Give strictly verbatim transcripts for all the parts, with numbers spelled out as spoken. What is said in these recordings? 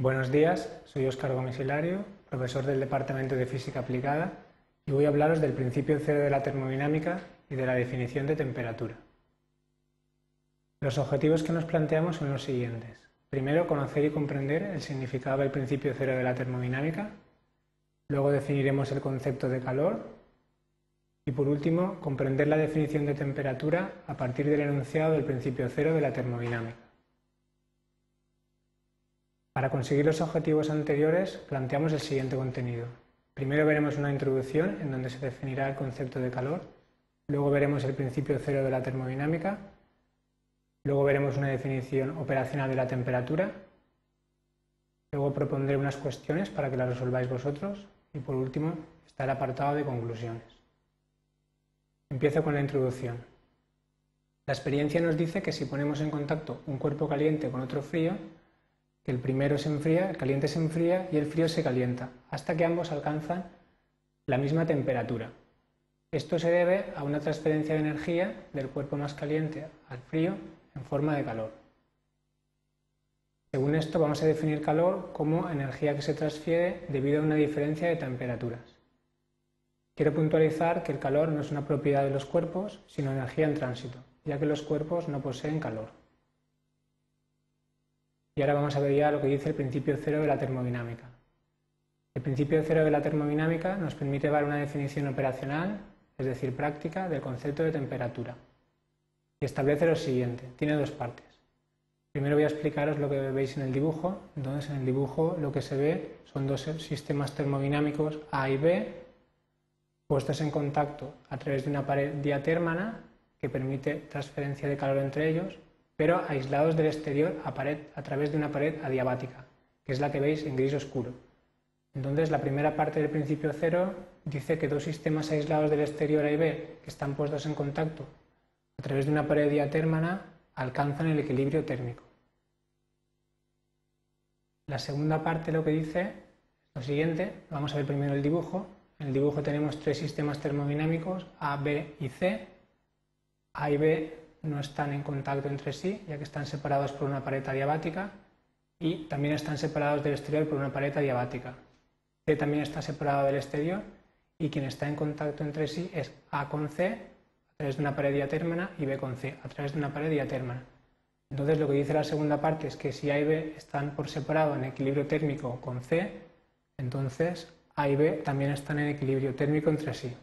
Buenos días, soy Óscar Gómez Hilario, profesor del Departamento de Física Aplicada, y voy a hablaros del principio cero de la termodinámica y de la definición de temperatura. Los objetivos que nos planteamos son los siguientes. Primero, conocer y comprender el significado del principio cero de la termodinámica. Luego definiremos el concepto de calor. Y por último, comprender la definición de temperatura a partir del enunciado del principio cero de la termodinámica. Para conseguir los objetivos anteriores, planteamos el siguiente contenido. Primero veremos una introducción en donde se definirá el concepto de calor. Luego veremos el principio cero de la termodinámica. Luego veremos una definición operacional de la temperatura. Luego propondré unas cuestiones para que las resolváis vosotros. Y por último está el apartado de conclusiones. Empiezo con la introducción. La experiencia nos dice que si ponemos en contacto un cuerpo caliente con otro frío, que el primero se enfría, el caliente se enfría y el frío se calienta, hasta que ambos alcanzan la misma temperatura. Esto se debe a una transferencia de energía del cuerpo más caliente al frío en forma de calor. Según esto, vamos a definir calor como energía que se transfiere debido a una diferencia de temperaturas. Quiero puntualizar que el calor no es una propiedad de los cuerpos, sino energía en tránsito, ya que los cuerpos no poseen calor. Y ahora vamos a ver ya lo que dice el principio cero de la termodinámica. El principio cero de la termodinámica nos permite dar una definición operacional, es decir, práctica, del concepto de temperatura. Y establece lo siguiente, tiene dos partes. Primero voy a explicaros lo que veis en el dibujo. Entonces, en el dibujo lo que se ve son dos sistemas termodinámicos A y B, puestos en contacto a través de una pared diatérmana que permite transferencia de calor entre ellos, pero aislados del exterior a, pared, a través de una pared adiabática, que es la que veis en gris oscuro. Entonces, la primera parte del principio cero dice que dos sistemas aislados del exterior A y B, que están puestos en contacto a través de una pared diatérmana, alcanzan el equilibrio térmico. La segunda parte lo que dice es lo siguiente. Vamos a ver primero el dibujo. En el dibujo tenemos tres sistemas termodinámicos, A, B y C. A y B no están en contacto entre sí, ya que están separados por una pared adiabática, y también están separados del exterior por una pared adiabática. C también está separado del exterior, y quien está en contacto entre sí es A con C a través de una pared diatérmana y B con C a través de una pared diatérmana. Entonces, lo que dice la segunda parte es que si A y B están por separado en equilibrio térmico con C, entonces A y B también están en equilibrio térmico entre sí.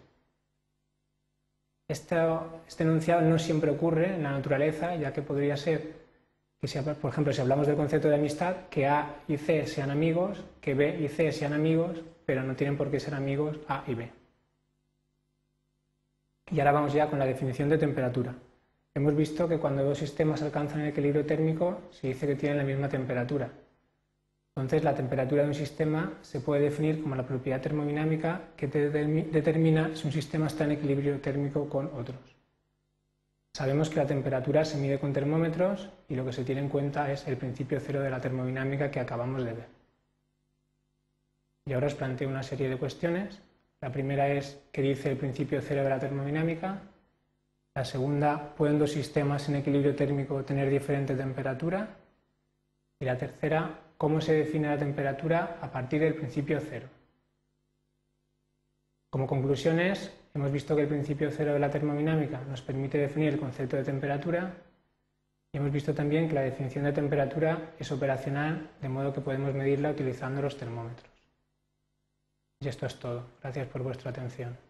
Este, este enunciado no siempre ocurre en la naturaleza, ya que podría ser que, si, por ejemplo, si hablamos del concepto de amistad, que A y C sean amigos, que B y C sean amigos, pero no tienen por qué ser amigos A y B. Y ahora vamos ya con la definición de temperatura. Hemos visto que cuando dos sistemas alcanzan el equilibrio térmico, se dice que tienen la misma temperatura. Entonces, la temperatura de un sistema se puede definir como la propiedad termodinámica que determina si un sistema está en equilibrio térmico con otros. Sabemos que la temperatura se mide con termómetros y lo que se tiene en cuenta es el principio cero de la termodinámica que acabamos de ver. Y ahora os planteo una serie de cuestiones. La primera es ¿qué dice el principio cero de la termodinámica? La segunda, ¿pueden dos sistemas en equilibrio térmico tener diferente temperatura? Y la tercera, ¿cómo se define la temperatura a partir del principio cero? Como conclusiones, hemos visto que el principio cero de la termodinámica nos permite definir el concepto de temperatura y hemos visto también que la definición de temperatura es operacional, de modo que podemos medirla utilizando los termómetros. Y esto es todo. Gracias por vuestra atención.